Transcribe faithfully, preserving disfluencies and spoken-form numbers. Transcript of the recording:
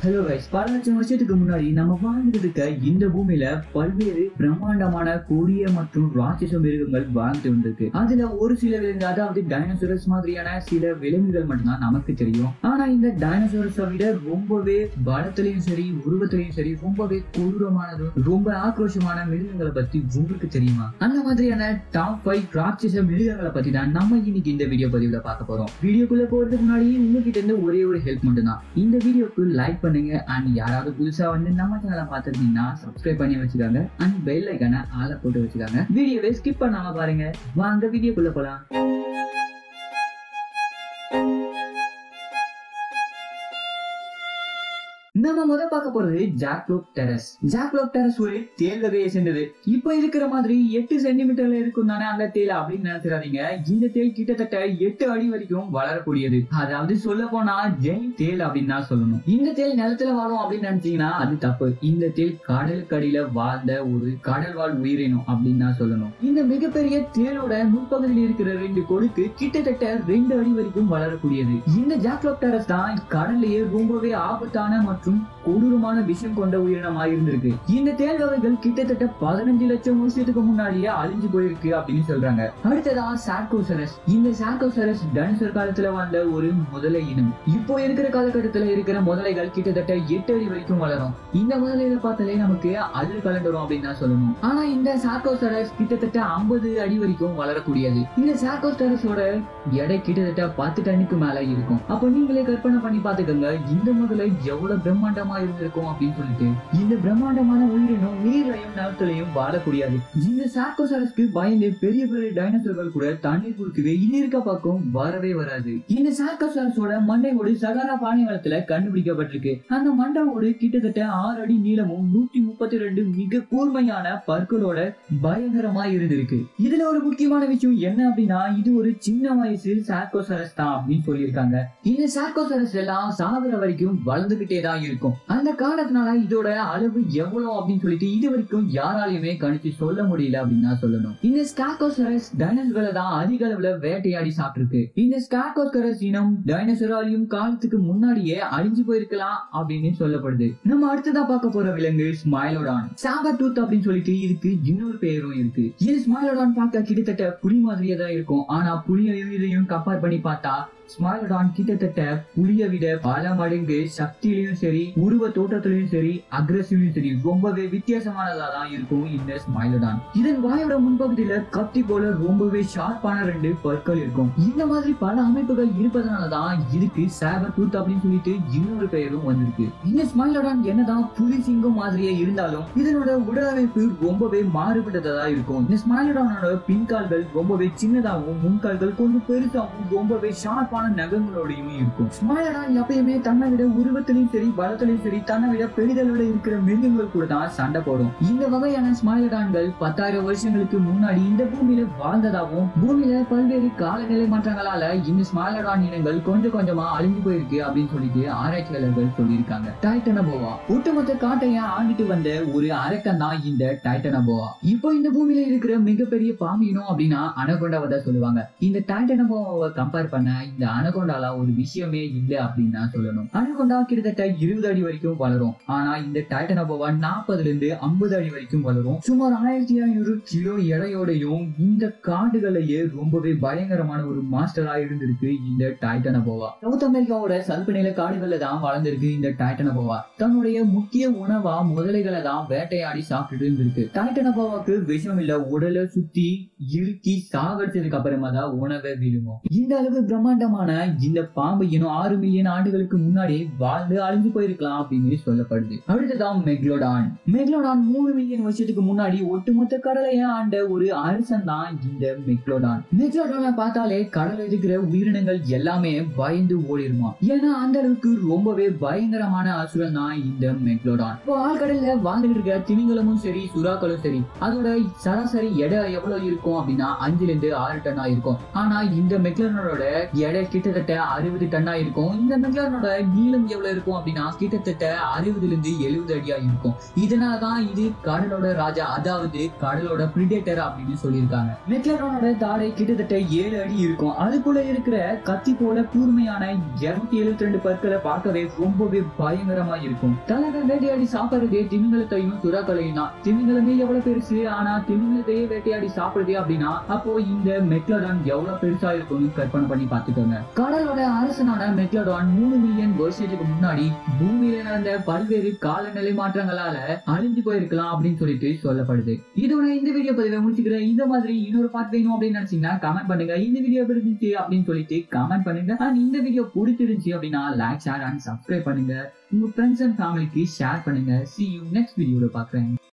Hello guys, பல லட்சம் வருஷத்துக்கு முன்னாடி நம்ம வாழ்ந்துட்டு இருக்க இந்த பூமியில பல்வேறு பிரம்மாண்டமான கொடிய மற்றும் ராட்சச மிருகங்கள் வாழ்ந்து வந்திருக்கு. அதுல ஒரு சில விலங்கு, அதாவது டைனோசரஸ் மாதிரியான சில விலங்குகள் மட்டும்தான் நமக்கு தெரியும். ஆனா இந்த டைனோசரஸை விட ரொம்பவே பலத்திலையும் சரி, உருவத்திலையும் சரி, ரொம்பவே கொடூரமானதும் ரொம்ப ஆக்ரோஷமான மிருகங்களை பத்தி உங்களுக்கு தெரியுமா? அந்த மாதிரியான டாப் ஃபைவ் ராட்சச மிருகங்களை பத்தி தான் நம்ம இன்னைக்கு இந்த வீடியோ பதிவுல பார்க்க போறோம். வீடியோக்குள்ள போறதுக்கு முன்னாடி உங்ககிட்ட இருந்து ஒரே ஒரு ஹெல்ப் மட்டும் தான். இந்த வீடியோக்கு லைக் பண்ணுங்க. அண்ட் யாராவது புதுசா வந்து நம்ம சேனலை பார்த்துருந்தீங்கன்னா சப்ஸ்கிரைப் பண்ணி வச்சுக்காங்க. அண்ட் பெல் ஐகானை ஆள போட்டு வச்சுக்காங்க. வீடியோவை ஸ்கிப் பண்ணாம பாருங்க. வாங்க வீடியோக்குள்ள போலாம். நம்ம முதல் பார்க்க போறது ஜாக்லோப்டெரஸ். ஜாக்லோப்டெரஸ் ஒரு தேல் வகையை சேர்ந்தது. இப்ப இருக்கிற மாதிரி எட்டு சென்டிமீட்டர்ல இருக்கும் தானே அந்த தேல் அப்படின்னு நினைச்சிடாதீங்க. இந்த தேல் கிட்டத்தட்ட எட்டு அடி வரைக்கும் வளரக்கூடியது. அதாவது சொல்ல போனா ஜெயின் தேல் அப்படின்னு தான் சொல்லணும். இந்த தேல் நிலத்துல வாழும் அப்படின்னு நினைச்சீங்கன்னா அது தப்பு. இந்த தேல் கடலுக்கு அடியில வாழ்ந்த ஒரு கடல் வாழ் உயிரினம் அப்படின்னு தான் சொல்லணும். இந்த மிகப்பெரிய தேலோட முற்பகுதியில் இருக்கிற ரெண்டு கொடுக்கு கிட்டத்தட்ட ரெண்டு அடி வரைக்கும் வளரக்கூடியது. இந்த ஜாக்லோப்டெரஸ் தான் கடல்லையே ரொம்பவே ஆபத்தான மற்றும் கொடூரமான விஷயம் கொண்ட உயிரினமாக இருந்திருக்கு. இந்த தேல் வகைகள் கிட்டத்தட்ட பதினஞ்சு லட்சம் வருஷத்துக்கு முன்னாடியே அழிஞ்சு போயிருக்கு அப்படின்னு சொல்றாங்க. அடுத்ததா சார்கோசரஸ். இந்த சார்கோசரஸ் டைனோசர் காலத்துல வாழ்ந்த ஒரு முதலை இனம். இப்போ இருக்கிற காலகட்டத்துல இருக்கிற முதலைகள் கிட்டத்தட்ட எட்டு அடி வரைக்கும் வளரும். இந்த முதலைகளை பார்த்தாலே நமக்கு அள்ளு கலண்டரும் அப்படின்னு தான் சொல்லணும். ஆனா இந்த சார்கோசரஸ் கிட்டத்தட்ட ஐம்பது அடி வரைக்கும் வளரக்கூடியது. இந்த சார்கோசரஸோட எடை கிட்டத்தட்ட பத்து டன்னுக்கு மேல இருக்கும். அப்ப நீங்களே கற்பனை பண்ணி பாத்துக்கோங்க, இந்த முதலை எவ்வளவு பிரம்மாண்டமா இருந்திருக்கும் அப்படின்னு சொல்லிட்டு. இந்த பிரம்மாண்டமான உயிரினம் நீர்லையும் நிலத்திலையும் வாழக்கூடியது. இந்த சார்கோசரஸ்க்கு பயந்து பெரிய பெரிய டைனோசர்கள் கூட தண்ணீர் குறுக்கவே இன்னிருக்க பக்கம் வரவே வராது. இந்த சார்கோசரஸோட மண்டை ஓடு சகாரா பாலைவனத்துல கண்டுபிடிக்கப்பட்டிருக்கு. அந்த மண்டை ஓடு கிட்டத்தட்ட ஆறு அடி நீளமும் நூத்தி முப்பத்தி ரெண்டு மிக கூர்மையான பற்களோட பயங்கரமா இருந்திருக்கு. இதுல ஒரு முக்கியமான விஷயம் என்ன அப்படின்னா, இது ஒரு சின்ன வயசு சார்கோசரஸ் தான் அப்படின்னு சொல்லியிருக்காங்க. இந்த சார்கோசரஸ் எல்லாம் சாகுற வரைக்கும் வளர்ந்துகிட்டே தான் இருக்கும். அந்த காரணத்தினால இதோட அளவு எவ்வளவு அப்படின்னு சொல்லிட்டு இது வரைக்கும் யாராலையுமே கணிச்சு சொல்ல முடியல அப்படின்னு தான் சொல்லணும். இந்த ஸ்கார்கோசரஸ் டைனோசர்களை தான் அதிக அளவுல வேட்டையாடி சாப்பிட்டிருக்கு. இந்த ஸ்கார்கோசரஸ் இனம் டைனோசராலையும் காலத்துக்கு முன்னாடியே அழிஞ்சு போயிருக்கலாம் அப்படின்னு சொல்லப்படுது. நம்ம அடுத்ததா பார்க்க போற விலங்கு ஸ்மைலோடான். சாபர் டூத் அப்படின்னு சொல்லிட்டு இதுக்கு இன்னொரு பெயரும் இருக்கு. இது ஸ்மைலோடான் பார்க்க கிட்டத்தட்ட புலி மாதிரியே தான் இருக்கும். ஆனா புலியையும் இதையும் கம்பேர் பண்ணி பார்த்தா ஸ்மைலோடான் கிட்டத்தட்ட புலியை விட பல மடங்கு சக்தியிலையும் சரி, உருவ தோற்றத்திலையும் சரி, அக்ரெசிவ்லையும் சரி ரொம்பவே வித்தியாசமானதா தான் இருக்கும் இந்த ஸ்மைலோடான். இதன் வாயோட முன்பகுதியில கத்தி போல ரொம்பவே ஷார்ப்பான ரெண்டு பற்கள் இருக்கும். இந்த மாதிரி பல அமைப்புகள் இருப்பதனாலதான் இதுக்கு சாபர் டூத் அப்படின்னு சொல்லிட்டு இன்னொரு பெயரும் வந்திருக்கு. இந்த ஸ்மைலோடான் என்னதான் புலி சிங்கம் மாதிரியே இருந்தாலும் இதனோட உடலமைப்பு ரொம்பவே மாறுபட்டதா இருக்கும். இந்த ஸ்மைலோடானோட பின்கால்கள் ரொம்பவே சின்னதாகவும் முன்கால்கள் கொஞ்சம் பெருசாகவும் ரொம்பவே ஷார்ப் நகங்களோடையும் இருக்கும். ஸ்மைலோடான் எப்பயுமே தன்னை விட உருவத்திலையும் சரி, பலத்திலையும் சரி, தன்னை விட பெரிதளோட இருக்கிற மிருகங்கள் கூட தான் சண்டை போடும். இந்த வகையான ஸ்மைலோடான்கள் பத்தாயிரம் வருஷங்களுக்கு முன்னாடி இந்த பூமியில வாழ்ந்ததாகவும் பூமியில பல்வேறு காலநிலை மாற்றங்களால இந்த ஸ்மைலோடான் இனங்கள் கொஞ்சம் கொஞ்சமா அழிஞ்சு போயிருக்கு அப்படின்னு சொல்லிட்டு ஆராய்ச்சியாளர்கள் சொல்லியிருக்காங்க. டைட்டனபோவா ஒட்டுமொத்த காட்டையை ஆண்டுட்டு வந்த ஒரு அரக்கன் தான் இந்த டைட்டனபோவா. இப்போ இந்த பூமியில இருக்கிற மிகப்பெரிய பாம்பு இனம் அப்படின்னா அனகொண்டாவை தான் சொல்லுவாங்க. இந்த டைட்டனபோவாவை கம்பேர் பண்ண இந்த அனகொண்டால ஒரு விஷயமே இல்லை அப்படின்னு தான் சொல்லணும். அனகொண்டா கிட்டத்தட்ட இருபது அடி வரைக்கும் வளரும். ஆனா இந்த டைட்டனபோவா நாற்பதுல இருந்து ஐம்பது அடி வரைக்கும் வளரும். சுமார் ஆயிரத்தி ஐநூறு கிலோ எடையோடையும் இந்த காடுகளையே ரொம்பவே பயங்கரமான ஒரு மாஸ்டரா இருந்திருக்கு இந்த டைட்டனபோவா. சவுத் அமெரிக்காவோட சல்பு நில காடுகள்ல தான் வளர்ந்திருக்கு இந்த டைட்டனபோவா. தன்னுடைய முக்கிய உணவா முதலைகளை தான் வேட்டையாடி சாப்பிட்டு இருந்திருக்கு. டைட்டனபோவாக்கு விஷம் இல்ல, உடலை சுத்தி இறுக்கி சாகடிச்சதுக்கு அப்புறமா தான் உணவை விழுங்கும். இந்த அளவு பிரம்மாண்டமான இந்த பாம்பு இனம் ஆறு மில்லியன் ஆண்டுகளுக்கு முன்னாடி வாழ்ந்து அழிஞ்சு போயிருக்கலாம் அப்படின்னு சொல்லப்படுது. அடுத்ததான் மெக்லோடான். மெக்லோடான் மூணு மில்லியன் வருஷத்துக்கு முன்னாடி ஒட்டுமொத்த கடலையே ஆண்ட ஒரு அரசன் தான் இந்த மெக்லோடான். மெக்லோடானை பார்த்தாலே கடல் இருக்கிற உயிரினங்கள் எல்லாமே பயந்து ஓடிருமா. ஏன்னா அந்த அளவுக்கு ரொம்பவே பயங்கரமான அசுரன் தான் இந்த மெக்லோடான். இப்போ ஆழ்கடல்ல வாழ்ந்துட்டு இருக்க திமிங்கலமும் சரி, சுறாக்களும் சரி, அதோட சராசரி எடை எவ்வளவு இருக்கும் அப்படின்னா அஞ்சுல இருந்து ஆறு டன்னா இருக்கும். ஆனா இந்த மெக்லோடானோட எடை கிட்டத்தட்ட அறுபது டன்னா இருக்கும். இந்த மெக்லாடனோட நீளம் எவ்வளவு இருக்கும் அப்படின்னா கிட்டத்தட்ட அறுபதுல இருந்து எழுபது அடியா இருக்கும். இதனாலதான் இது கடலோட ராஜா, அதாவது கடலோட பிரிடேட்டர் அப்படின்னு சொல்லியிருக்காங்க. மெக்லாடனோட தாடை கிட்டத்தட்ட ஏழு அடி இருக்கும். அதுக்குள்ள இருக்கிற கத்தி போல கூர்மையான இருநூத்தி எழுபத்தி ரெண்டு பற்களை பார்க்கவே ரொம்பவே பயங்கரமா இருக்கும். தலைவர் வேட்டையாடி சாப்பிடுறதே திமிங்கலத்தையும் சுறாக்களையும் தான். திமிங்கலமே எவ்வளவு பெருசு, ஆனா திமிங்கலத்தையே வேட்டையாடி சாப்பிடுது அப்படின்னா அப்போ இந்த மெக்லாடான் எவ்வளவு பெருசா இருக்கும்னு கற்பனை பண்ணி பார்த்துக்கோங்க. கடலோட அரசனான மெக்லாடான் மூணு மில்லியன் வருஷத்துக்கு முன்னாடி பூமியில நடந்த பல்வேறு காலநிலை மாற்றங்களால அழிஞ்சு போயிருக்கலாம் அப்படின்னு சொல்லிட்டு சொல்லப்படுது. இதோட இந்த வீடியோ பதிவை முடிச்சுக்கிறேன். இந்த மாதிரி இன்னொரு பார்ட் வேணும் அப்படின்னு நினைச்சீங்கன்னா கமெண்ட் பண்ணுங்க. இந்த வீடியோ பிடிச்சிருந்துச்சு அப்படின்னு சொல்லிட்டு கமெண்ட் பண்ணுங்க. அண்ட் இந்த வீடியோ பிடிச்சிருந்துச்சு அப்படின்னா லைக், ஷேர் அண்ட் சப்ஸ்கிரைப் பண்ணுங்க. உங்க ஃப்ரெண்ட்ஸ் அண்ட் ஃபேமிலிக்கு ஷேர் பண்ணுங்க. See you next வீடியோல பார்க்குறேன்.